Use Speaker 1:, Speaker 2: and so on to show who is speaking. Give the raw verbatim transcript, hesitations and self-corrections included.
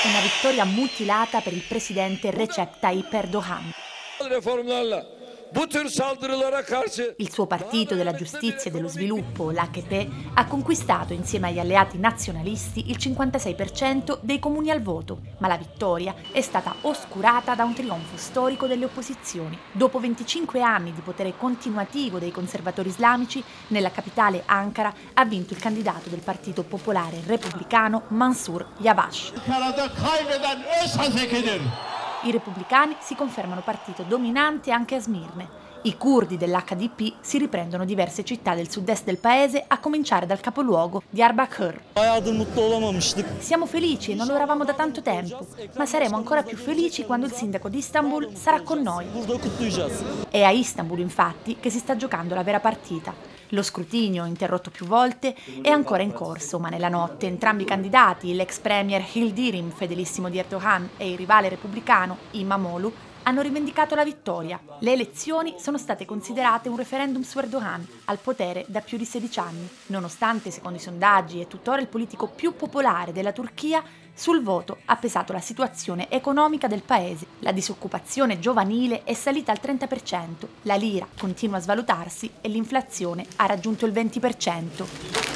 Speaker 1: Una vittoria mutilata per il presidente Recep Tayyip Erdogan. Il suo partito della giustizia e dello sviluppo, l'A K P, ha conquistato insieme agli alleati nazionalisti il cinquantasei per cento dei comuni al voto, ma la vittoria è stata oscurata da un trionfo storico delle opposizioni. Dopo venticinque anni di potere continuativo dei conservatori islamici, nella capitale Ankara ha vinto il candidato del Partito Popolare Repubblicano Mansur Yavaş. I repubblicani si confermano partito dominante anche a Smirne. I curdi dell'H D P si riprendono diverse città del sud-est del paese, a cominciare dal capoluogo Diyarbakır. Siamo felici e non lo eravamo da tanto tempo, ma saremo ancora più felici quando il sindaco di Istanbul sarà con noi. È a Istanbul, infatti, che si sta giocando la vera partita. Lo scrutinio, interrotto più volte, è ancora in corso, ma nella notte entrambi i candidati, l'ex premier Yildirim, fedelissimo di Erdogan, e il rivale repubblicano Imamoglu, hanno rivendicato la vittoria. Le elezioni sono state considerate un referendum su Erdogan, al potere da più di sedici anni, nonostante, secondo i sondaggi, è tuttora il politico più popolare della Turchia. Sul voto ha pesato la situazione economica del paese. La disoccupazione giovanile è salita al trenta per cento, la lira continua a svalutarsi e l'inflazione ha raggiunto il venti per cento.